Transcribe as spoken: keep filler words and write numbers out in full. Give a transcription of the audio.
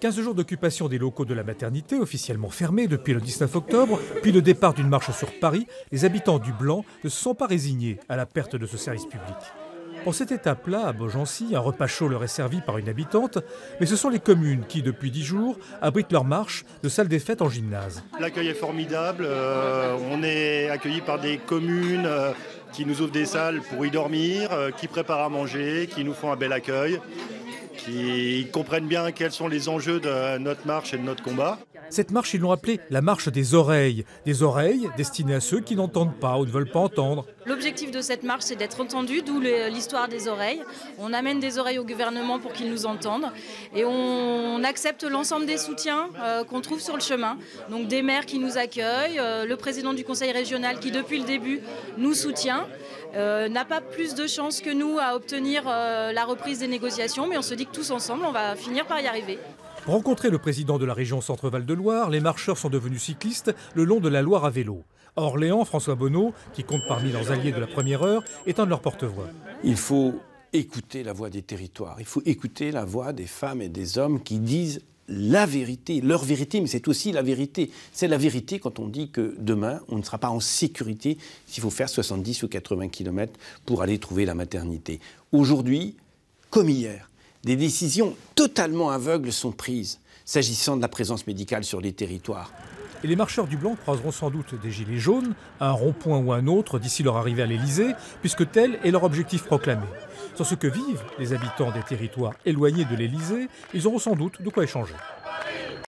quinze jours d'occupation des locaux de la maternité, officiellement fermés depuis le dix-neuf octobre, puis le départ d'une marche sur Paris, les habitants du Blanc ne se sont pas résignés à la perte de ce service public. Pour cette étape-là, à Beaugency, un repas chaud leur est servi par une habitante, mais ce sont les communes qui, depuis dix jours, abritent leur marche de salle des fêtes en gymnase. L'accueil est formidable, euh, on est accueillis par des communes euh, qui nous ouvrent des salles pour y dormir, euh, qui préparent à manger, qui nous font un bel accueil, qui comprennent bien quels sont les enjeux de notre marche et de notre combat. Cette marche, ils l'ont appelée la marche des oreilles. Des oreilles destinées à ceux qui n'entendent pas ou ne veulent pas entendre. L'objectif de cette marche, c'est d'être entendu, d'où l'histoire des oreilles. On amène des oreilles au gouvernement pour qu'ils nous entendent. Et on accepte l'ensemble des soutiens euh, qu'on trouve sur le chemin. Donc des maires qui nous accueillent, euh, le président du conseil régional qui, depuis le début, nous soutient. Euh, n'a pas plus de chances que nous à obtenir euh, la reprise des négociations, mais on se dit que tous ensemble, on va finir par y arriver. Pour rencontrer le président de la région Centre-Val de Loire, les marcheurs sont devenus cyclistes le long de la Loire à vélo. À Orléans, François Bonneau, qui compte parmi leurs alliés de la première heure, est un de leurs porte-voix. Il faut écouter la voix des territoires, il faut écouter la voix des femmes et des hommes qui disent la vérité, leur vérité, mais c'est aussi la vérité. C'est la vérité quand on dit que demain, on ne sera pas en sécurité s'il faut faire soixante-dix ou quatre-vingts kilomètres pour aller trouver la maternité. Aujourd'hui, comme hier, des décisions totalement aveugles sont prises s'agissant de la présence médicale sur les territoires. Et les marcheurs du Blanc croiseront sans doute des gilets jaunes, à un rond-point ou un autre d'ici leur arrivée à l'Élysée, puisque tel est leur objectif proclamé. Sur ce que vivent les habitants des territoires éloignés de l'Élysée, ils auront sans doute de quoi échanger.